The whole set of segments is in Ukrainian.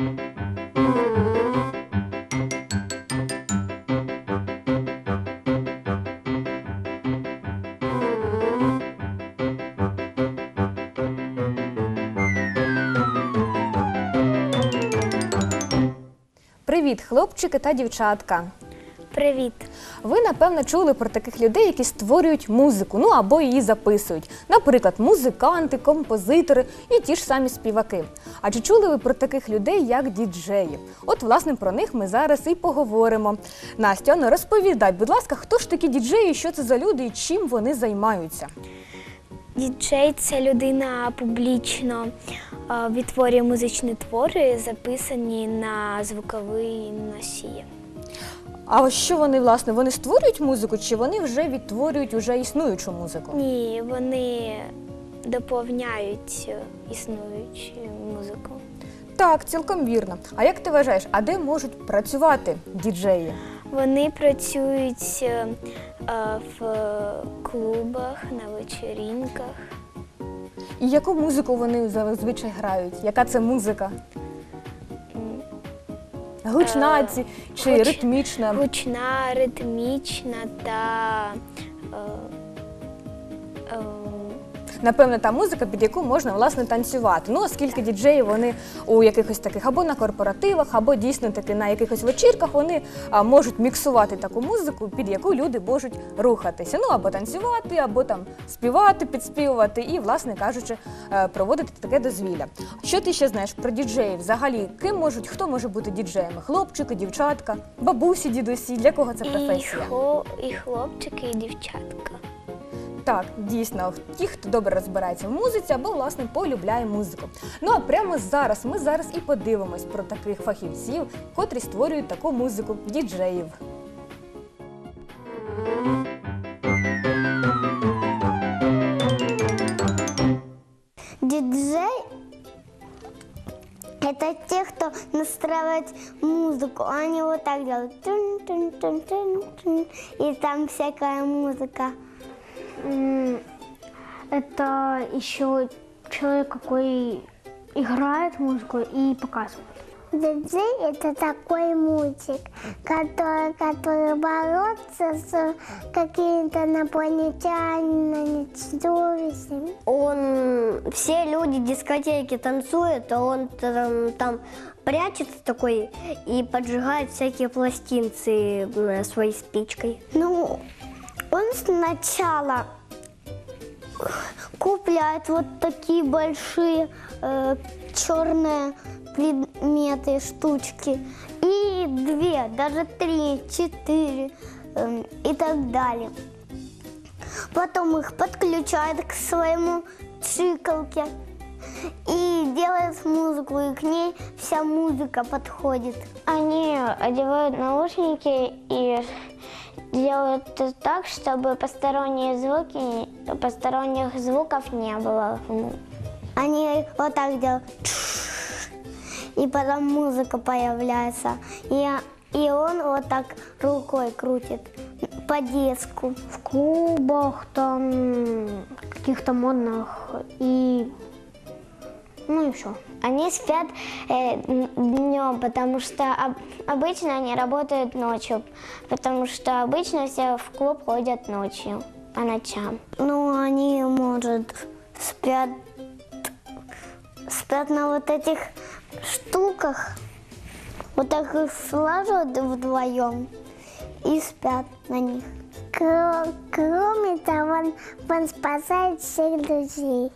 Привіт, хлопчики та дівчатка! Привіт! Ви, напевно, чули про таких людей, які створюють музику, ну або її записують. Наприклад, музиканти, композитори і ті ж самі співаки. А чи чули ви про таких людей, як діджеї? От, власне, про них ми зараз і поговоримо. Настя, ну розповідай, будь ласка, хто ж такі діджеї, що це за люди і чим вони займаються? Діджей – це людина публічно відтворює музичні твори, записані на звуковий носій. А ось що вони, власне, вони створюють музику, чи вони вже відтворюють уже існуючу музику? Ні, вони доповняють існуючу музику. Так, цілком вірно. А як ти вважаєш, а де можуть працювати діджеї? Вони працюють в клубах, на вечірінках. І яку музику вони зазвичай грають? Яка це музика? Гучна чи ритмічна? Гучна, ритмічна та напевно, та музика, під яку можна, власне, танцювати. Ну, оскільки діджеї, вони у якихось таких або на корпоративах, або дійсно таки на якихось вечірках, вони можуть міксувати таку музику, під яку люди можуть рухатися. Ну, або танцювати, або там співати, підспівувати і, власне кажучи, проводити таке дозвілля. Що ти ще знаєш про діджеїв? Взагалі, хто може бути діджеями? Хлопчики, дівчатка, бабусі, дідусі? Для кого це професія? І хлопчики, і дівчатка. Так, дійсно, ті, хто добре розбирається в музиці або, власне, полюбляє музику. Ну, а прямо зараз, ми зараз і подивимось про таких фахівців, котрі створюють таку музику – діджеїв. Диджей – это те, кто настраивает музыку. Они вот так делают. Тун-тун-тун-тун-тун. И там всякая музыка. Это еще человек, какой играет музыку и показывает. Диджей – это такой мультик, который борется с какими-то инопланетянами, чудовищами. Все люди дискотеки танцуют, а он там прячется такой и поджигает всякие пластинцы своей спичкой. Ну, он сначала купляет вот такие большие черные предметы, штучки, и 2, даже 3, 4 и так далее. Потом их подключает к своему чикалке и делает музыку, и к ней вся музыка подходит. Они одевают наушники и делают так, чтобы посторонних звуков не было. Они вот так делают, и потом музыка появляется, и он вот так рукой крутит по диску. В клубах, там, каких-то модных ну и все. Они спят днем, потому что обычно они работают ночью, потому что обычно все в клуб ходят ночью, по ночам. Ну, они, может, спят на вот этих штуках, вот так их сложат вдвоем и спят на них. Кроме того, он спасает всех друзей.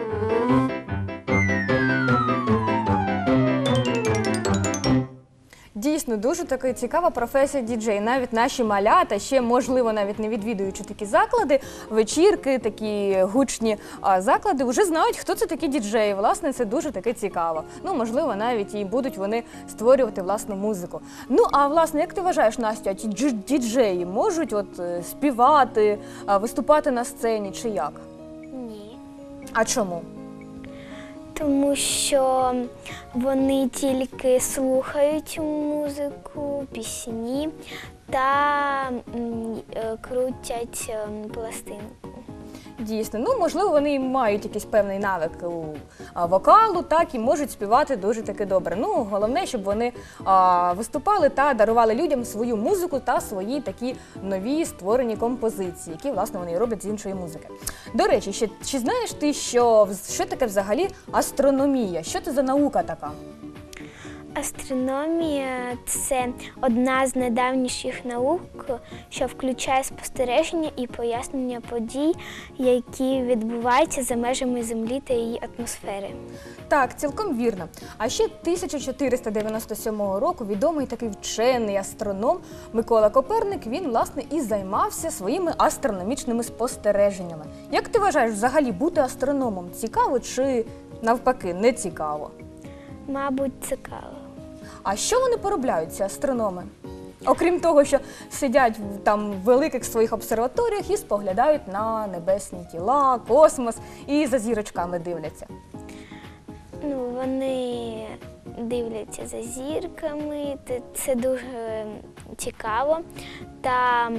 Дійсно, дуже така цікава професія діджей. Навіть наші малята, ще, можливо, навіть не відвідуючи такі заклади, вечірки, такі гучні заклади, вже знають, хто це такі діджеї. Власне, це дуже таке цікаво. Ну, можливо, навіть і будуть вони створювати власну музику. Ну, а, власне, як ти вважаєш, Настя, ті діджеї можуть співати, виступати на сцені чи як? Ні. А чому? Тому що вони тільки слухають музику, пісні та крутять пластинку. Дійсно, ну можливо, вони мають якийсь певний навик у вокалу, так, і можуть співати дуже таки добре. Ну, головне, щоб вони виступали та дарували людям свою музику та свої такі нові створені композиції, які, власне, вони і роблять з іншої музики. До речі, чи знаєш ти, що таке взагалі астрономія? Що це за наука така? Астрономія – це одна з найдавніших наук, що включає спостереження і пояснення подій, які відбуваються за межами Землі та її атмосфери. Так, цілком вірно. А ще 1497 року відомий такий вчений астроном Микола Коперник, він, власне, і займався своїми астрономічними спостереженнями. Як ти вважаєш, взагалі бути астрономом цікаво чи, навпаки, не цікаво? Мабуть, цікаво. А що вони поробляють, ці астрономи? Окрім того, що сидять там в великих своїх обсерваторіях і споглядають на небесні тіла, космос і за зірочками дивляться. Ну, вони дивляться за зірками, це дуже цікаво. Та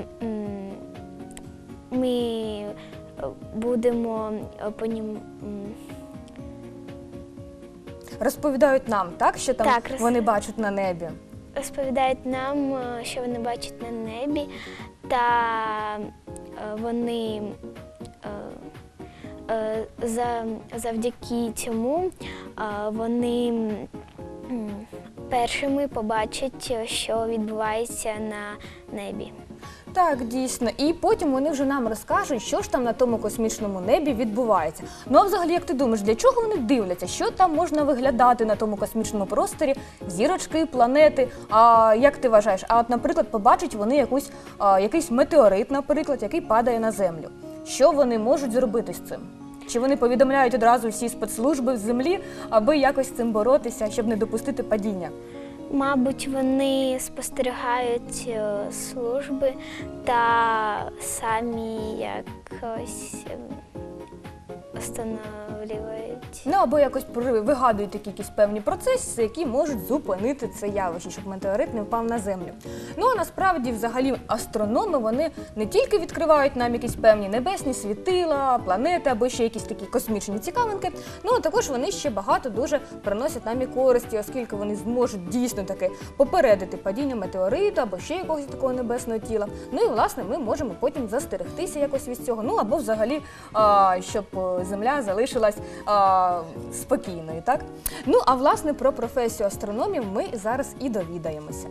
ми будемо по ним... Розповідають нам, так, що там Так, вони бачать на небі? Розповідають нам, що вони бачать на небі, та вони завдяки цьому вони першими побачать, що відбувається на небі. Так, дійсно. І потім вони вже нам розкажуть, що ж там на тому космічному небі відбувається. Ну, а взагалі, як ти думаєш, для чого вони дивляться? Що там можна виглядати на тому космічному просторі? Зірочки, планети? А як ти вважаєш? А от, наприклад, побачать вони якийсь метеорит, наприклад, який падає на Землю. Що вони можуть зробити з цим? Чи вони повідомляють одразу всі спецслужби з Землі, аби якось з цим боротися, щоб не допустити падіння? Мабуть, вони спостерігають служби та самі якось встановлюють. Ну, або якось вигадують якісь певні процеси, які можуть зупинити це явище, щоб метеорит не впав на Землю. Ну, а насправді, взагалі, астрономи, вони не тільки відкривають нам якісь певні небесні світила, планети, або ще якісь такі космічні цікавинки, ну, а також вони ще багато дуже приносять нам і користі, оскільки вони зможуть дійсно таки попередити падіння метеориту, або ще якогось такого небесного тіла. Ну, і, власне, ми можемо потім застерегтися якось від цього, ну, або взагалі, щоб Земля залишилась спокійною, так? Ну, а власне про професію астрономів ми зараз і довідаємося.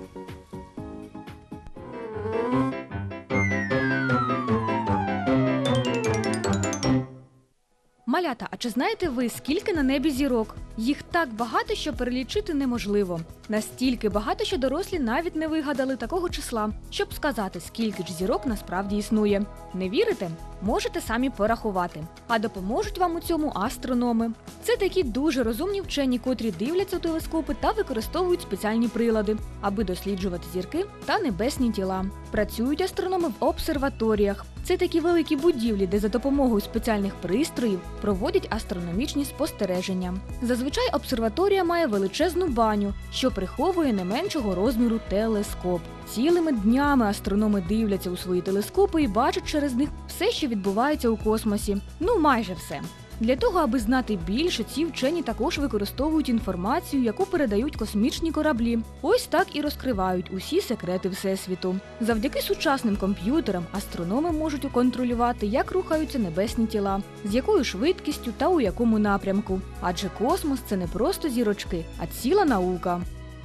Малята, а чи знаєте ви, скільки на небі зірок? Їх так багато, що перелічити неможливо. Настільки багато, що дорослі навіть не вигадали такого числа, щоб сказати, скільки ж зірок насправді існує. Не вірите? Можете самі порахувати. А допоможуть вам у цьому астрономи. Це такі дуже розумні вчені, котрі дивляться у телескопи та використовують спеціальні прилади, аби досліджувати зірки та небесні тіла. Працюють астрономи в обсерваторіях. Це такі великі будівлі, де за допомогою спеціальних пристроїв проводять астрономічні спостереження. Зазвичай обсерваторія має величезну баню, що приховує не меншого розміру телескоп. Цілими днями астрономи дивляться у свої телескопи і бачать через них все, що відбувається у космосі. Ну, майже все. Для того, аби знати більше, ці вчені також використовують інформацію, яку передають космічні кораблі. Ось так і розкривають усі секрети Всесвіту. Завдяки сучасним комп'ютерам астрономи можуть контролювати, як рухаються небесні тіла, з якою швидкістю та у якому напрямку. Адже космос – це не просто зірочки, а ціла наука.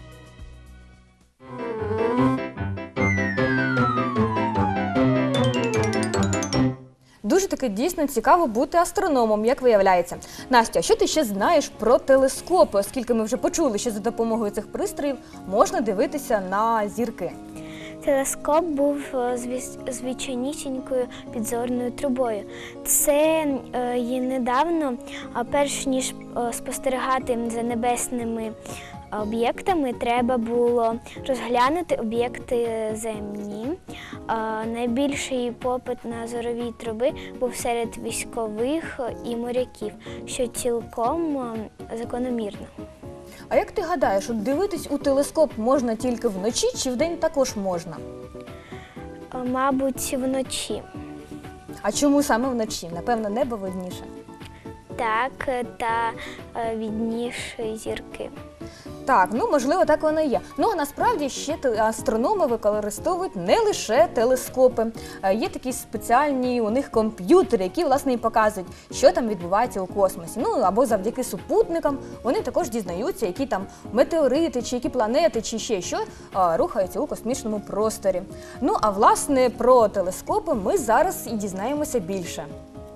Дуже таки дійсно цікаво бути астрономом, як виявляється. Настя, що ти ще знаєш про телескопи, оскільки ми вже почули, що за допомогою цих пристроїв можна дивитися на зірки? Телескоп був звичайнісінькою підзорною трубою. Це є недавно, перш ніж спостерігати за небесними об'єктами, треба було розглянути об'єкти земні. Найбільший попит на зорові труби був серед військових і моряків, що цілком закономірно. А як ти гадаєш, от дивитись у телескоп можна тільки вночі чи вдень також можна? Мабуть, вночі. А чому саме вночі? Напевно, небо видніше. Так, та відніші зірки. Так, ну можливо, так воно і є. Ну а насправді ще астрономи використовують не лише телескопи. Є такі спеціальні у них комп'ютери, які власне і показують, що там відбувається у космосі. Ну або завдяки супутникам вони також дізнаються, які там метеорити, чи які планети, чи ще що рухаються у космічному просторі. Ну а власне про телескопи ми зараз і дізнаємося більше.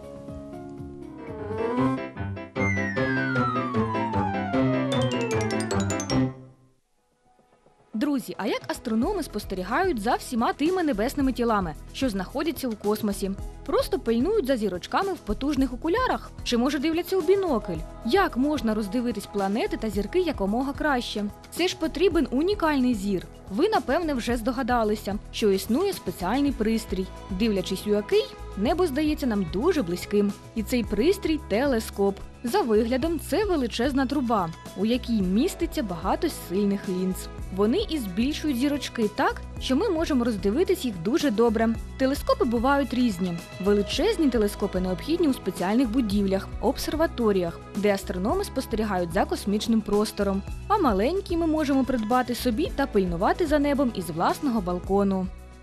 Друзі, а як астрономи спостерігають за всіма тими небесними тілами, що знаходяться у космосі? Просто пильнують за зірочками в потужних окулярах? Чи може дивляться у бінокль? Як можна роздивитись планети та зірки якомога краще? Це ж потрібен унікальний зір. Ви, напевне, вже здогадалися, що існує спеціальний пристрій, дивлячись у який, небо здається нам дуже близьким. І цей пристрій – телескоп. За виглядом це величезна труба, у якій міститься багато сильних лінз. Вони і збільшують зірочки так, що ми можемо роздивитись їх дуже добре. Телескопи бувають різні. Величезні телескопи необхідні у спеціальних будівлях, обсерваторіях, де астрономи спостерігають за космічним простором. А маленькі ми можемо придбати собі та пильнувати за небом із власного балкону.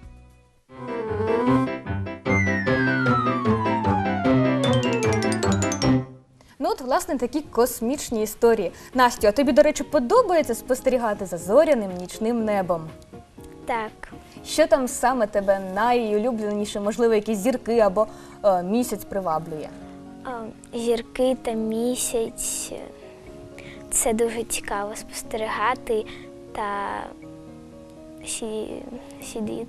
Ну от, власне, такі космічні історії. Настю, а тобі, до речі, подобається спостерігати за зоряним нічним небом? Так. Що там саме тебе найулюбленіше, можливо, якісь зірки або місяць приваблює? Зірки та місяць. Це дуже цікаво спостерігати та сидіти.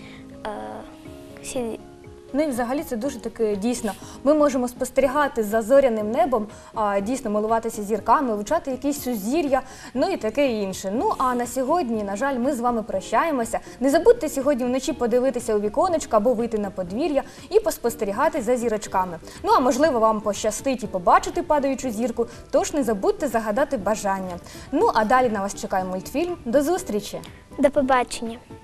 Ну і взагалі це дуже таки дійсно. Ми можемо спостерігати за зоряним небом, дійсно милуватися зірками, вивчати якісь сузір'я, ну і таке інше. Ну а на сьогодні, на жаль, ми з вами прощаємося. Не забудьте сьогодні вночі подивитися у віконечко або вийти на подвір'я і поспостерігати за зірочками. Ну а можливо вам пощастить і побачити падаючу зірку, тож не забудьте загадати бажання. Ну а далі на вас чекає мультфільм. До зустрічі! До побачення!